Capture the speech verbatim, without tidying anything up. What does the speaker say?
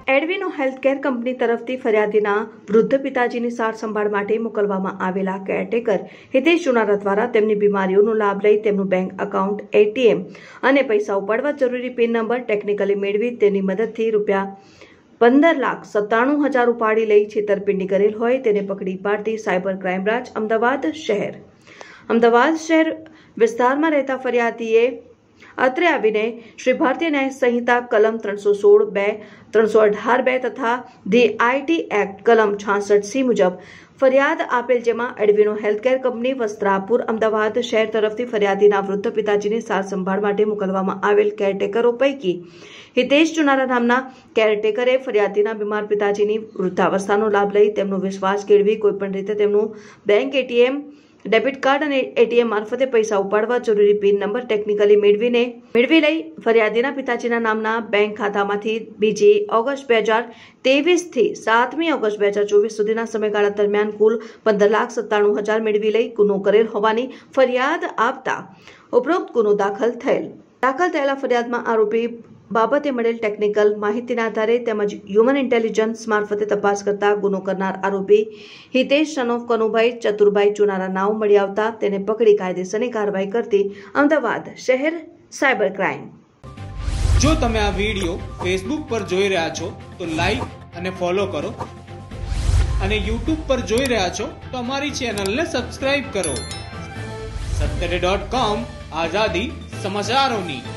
એડવીનો healthcare company તરફથી ફરિયાદીના વૃદ્ધ પિતાજીની સાર સંભાળ માટે મોકલવામાં આવેલા કેરટેકર હિતેશ ચુનારા દ્વારા તેમની બીમારીઓનો લાભ લઈ તેમનું બેંક એકાઉન્ટ, એટીએમ અને પૈસા ઉપાડવા જરૂરી પિન નંબર ટેકનિકલી મેળવી તેની મદદથી રૂપિયા પંદર લાખ સત્તાણું હજાર ઉપાડી લઈ છેતરપિંડી કરેલ હોય તેને પકડી પાડતી સાયબર ક્રાઇમ બ્રાન્ચ અમદાવાદ શહેર અમદાવાદ શહેર વિસ્તારમાં રહેતા ફરિયાદીએ અત્રે આવીને શ્રી ભારતીય ન્યાય સંહિતા કલમ ત્રણસો સોળ બે ત્રણસો અઢાર બે તથા ધી આઈટી એક્ટ કલમ છાસઠ સી મુજબ ફરિયાદ આપેલ, જેમાં એડવીનો હેલ્થકેર કંપની વસ્ત્રાપુર અમદાવાદ શહેર તરફથી ફરિયાદીના વૃદ્ધ પિતાજીની સાર સંભાળ માટે મોકલવામાં આવેલ કેરટેકરો પૈકી હિતેશ ચુનારા નામના કેરટેકરે ફરિયાદીના બીમાર પિતાજીની વૃદ્ધાવસ્થાનો લાભ લઈ તેમનો વિશ્વાસ કેળવી કોઈપણ રીતે તેમનું બેંક, એટીએમ, ડેબિટ કાર્ડ અને એટીએમ મારફતે પૈસા ઉપાડવા જરૂરી પિન નંબર ટેકનિકલી મેળવીને મેળવી લઈ ફરિયાદીના પિતાજીના નામના બેંક ખાતામાંથી બીજી ઓગસ્ટ બે હજાર ત્રેવીસ થી સાતમી ઓગસ્ટ બે હજાર ચોવીસ સુધીના સમયગાળા દરમિયાન કુલ પંદર લાખ સત્તાણું હજાર મેળવી લઈ ગુનો કરેલ હોવાની ફરિયાદ આપતા ઉપરોક્ત ગુનો દાખલ થયેલ દાખલ થયેલા ફરિયાદમાં આરોપી બાબતે મળેલ ટેકનિકલ માહિતીના આધારે તેમજ હ્યુમન ઇન્ટેલિજન્સ મારફતે તપાસ કરતા ગુનો કરનાર આરોપી હિતેશ સન ઓફ કનુભાઈ ચતુરભાઈ ચુનારા નાવ મળી આવતા તેને પકડી કાયદેસરની કાર્યવાહી કરતી અમદાવાદ શહેર સાયબર ક્રાઇમ। જો તમે આ વિડીયો ફેસબુક પર જોઈ રહ્યા છો તો લાઈક અને ફોલો કરો અને યુટ્યુબ પર જોઈ રહ્યા છો તો અમારી ચેનલને સબસ્ક્રાઇબ કરો। સત્તરે ડોટ કોમ, આઝાદી સમાચારોની।